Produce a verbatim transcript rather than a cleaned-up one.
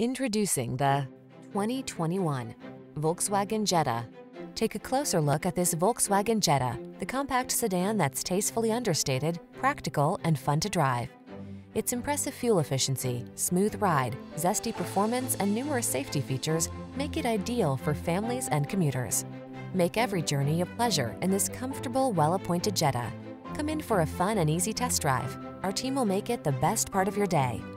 Introducing the twenty twenty-one Volkswagen Jetta. Take a closer look at this Volkswagen Jetta, the compact sedan that's tastefully understated, practical, and fun to drive. Its impressive fuel efficiency, smooth ride, zesty performance, and numerous safety features make it ideal for families and commuters. Make every journey a pleasure in this comfortable, well-appointed Jetta. Come in for a fun and easy test drive. Our team will make it the best part of your day.